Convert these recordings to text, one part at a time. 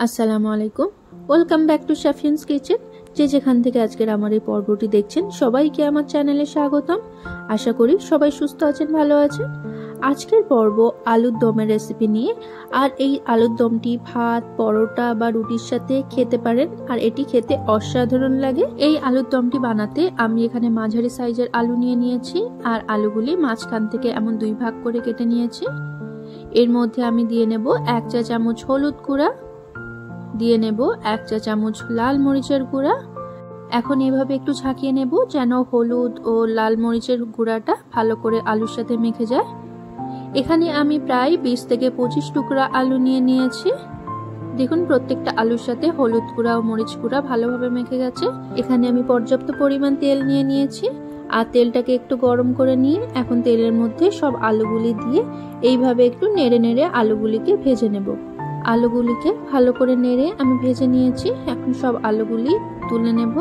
আসসালামু আলাইকুম, welcome back to Shafin's kitchen. যে যেখান থেকে আজকের আমার এই পর্বটি দেখছেন সবাইকে আমার চ্যানেলে স্বাগতম। আশা করি সবাই সুস্থ আছেন, ভালো আছেন। আজকের পর্ব আলুর দমের রেসিপি নিয়ে। আর এই আলুর দমটি ভাত, পরোটা বা রুটির সাথে খেতে পারেন, আর এটি খেতে অসাধারণ লাগে। এই আলুর দমটি বানাতে আমি এখানে মাঝারি সাইজের আলু নিয়ে নিয়েছি, আর আলুগুলি মাঝখান থেকে এমন দুই ভাগ করে কেটে নিয়েছি। এর মধ্যে আমি দিয়ে নেব 1 চা চামচ হলুদ গুঁড়া, দিয়ে নেব 1 চা চামচ লাল মরিচের গুঁড়া। এখন এভাবে একটু ঝাঁকিয়ে নেব যেন হলুদ ও লাল মরিচের গুঁড়াটা ভালো করে আলুর সাথে মেখে যায়। এখানে আমি প্রায় 20 থেকে 25 টুকরা আলু নিয়ে নিয়েছি। দেখুন প্রত্যেকটা আলুর সাথে হলুদ গুঁড়া ও মরিচ গুঁড়া ভালোভাবে মেখে গেছে। এখানে আমি পর্যাপ্ত পরিমাণ তেল নিয়ে নিয়েছি, আর তেলটাকে একটু গরম করে নিয়ে এখন তেলের মধ্যে সব আলুগুলি দিয়ে এইভাবে একটু নেড়ে নেড়ে আলুগুলিকে ভেজে নেব। আলুগুলিকে ভালো করে নেড়ে আমি ভেজে নিয়েছি। এখন সব আলুগুলি তুলে নেব।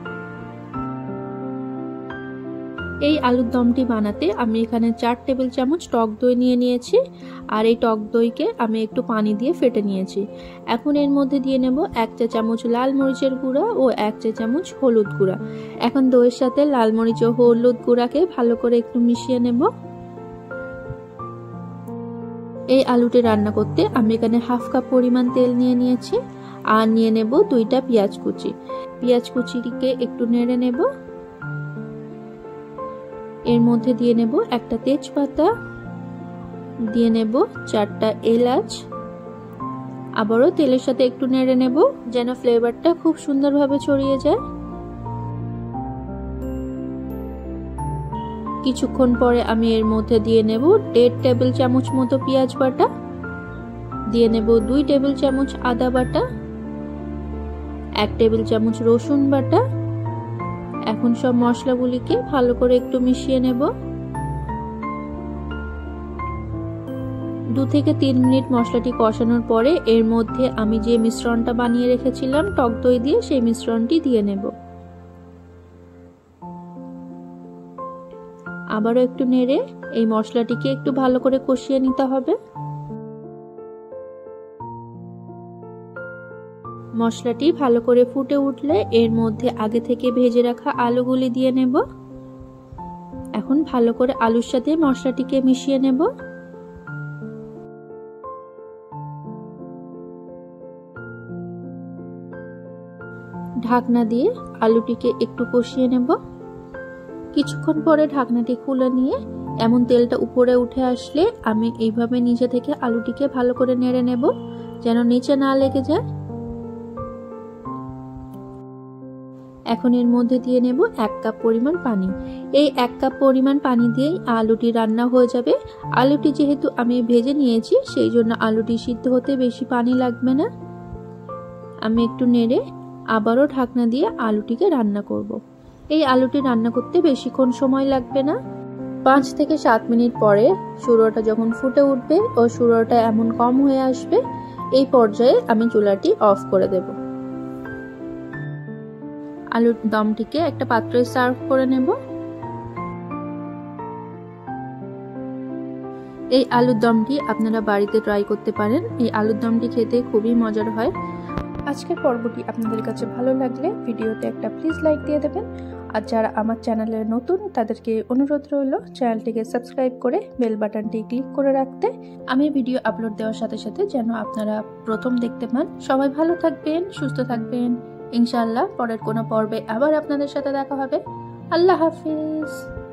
এই আলুর দমটি বানাতে আমি এখানে 4 টেবিল চামচ টক দই নিয়ে নিয়েছি, আর এই টক দইকে আমি একটু পানি দিয়ে ফেটে নিয়েছি। এখন এর মধ্যে দিয়ে নেব 1 চা চামচ লাল মরিচের গুঁড়া ও 1 চা চামচ হলুদ গুঁড়া। এখন দইয়ের সাথে লাল মরিচ ও হলুদ গুঁড়াকে ভালো করে একটু মিশিয়ে নেব। এই আলুটি রান্না করতে আমি এখানে হাফ কাপ পরিমাণ তেল নিয়ে নিয়েছি, আর নিয়ে নেব 2টা পেঁয়াজ কুচি। পেঁয়াজ কুচিটিকে একটু নেড়ে নেব। এর মধ্যে দিয়ে নেব একটা তেজপাতা, দিয়ে নেব 4টা এলাচ। আবারও তেলের সাথে একটু নেড়ে নেব যেন ফ্লেভারটা খুব সুন্দরভাবে ছড়িয়ে যায়। কিছুক্ষণ পরে আমি এর মধ্যে দিয়ে নেব 1.5 টেবিল চামচ মতো পেঁয়াজ বাটা, দিয়ে নেব 2 টেবিল চামচ আদা বাটা, 1 টেবিল চামচ রসুন বাটা। এখন সব মশলাগুলিকে ভালো করে একটু মিশিয়ে নেব। 2 থেকে 3 মিনিট মশলাটি কষানোর পরে এর মধ্যে আমি যে মিশ্রণটা বানিয়ে রেখেছিলাম টক দই দিয়ে, সেই মিশ্রণটি দিয়ে নেব। আবারও একটু নেড়ে এই মশলাটিকে একটু ভালো করে কষিয়ে নিতে হবে। মশলাটি ভালো করে ফুটে উঠলে এর মধ্যে আগে থেকে ভেজে রাখা আলুগুলি দিয়ে নেব। এখন ভালো করে আলুর সাথে মশলাটিকে মিশিয়ে নেব। ঢাকনা দিয়ে আলুটিকে একটু কষিয়ে নেব। কিছুক্ষণ পরে ঢাকনাটি খুলে নিয়ে এমন তেলটা উপরে উঠে আসলে আমি এইভাবে নিচে থেকে আলুটিকে ভালো করে নেড়ে নেব যেন নিচে না লেগে যায়। এখন এর মধ্যে দিয়ে নেব 1 কাপ পরিমাণ পানি। এই 1 কাপ পরিমাণ পানি দিয়েই আলুটি রান্না হয়ে যাবে। আলুটি যেহেতু আমি ভেজে নিয়েছি সেই জন্য আলুটি সিদ্ধ হতে বেশি পানি লাগবে না। আমি একটু নেড়ে আবারও ঢাকনা দিয়ে আলুটিকে রান্না করব। এই আলুটি রান্না করতে বেশিক্ষণ সময় লাগবে না। 5 থেকে 7 মিনিট পরে সুরোটা যখন ফুটে উঠবে ও সুরোটা এমন কম হয়ে আসবে, এই পর্যায়ে আমি চুলাটি অফ করে দেব। আলুর দমটিকে একটা পাত্রে সার্ভ করে নেব। এই আলুর দমটি আপনারা বাড়িতে ট্রাই করতে পারেন। এই আলুর দমটি খেতে খুবই মজার হয়। আজকের পর্বটি আপনাদের কাছে ভালো লাগলে ভিডিওতে একটা প্লিজ লাইক দিয়ে দেবেন, আর যারা আমার চ্যানেলে নতুন তাদেরকে অনুরোধ রইল চ্যানেলটিকে সাবস্ক্রাইব করে বেল বাটনটি ক্লিক করে রাখতে, আমি ভিডিও আপলোড দেওয়ার সাথে সাথে যেন আপনারা প্রথম দেখতে পান। সবাই ভালো থাকবেন, সুস্থ থাকবেন। ইনশাআল্লাহ পরের কোনো পর্বে আবার আপনাদের সাথে দেখা হবে। আল্লাহ হাফিজ।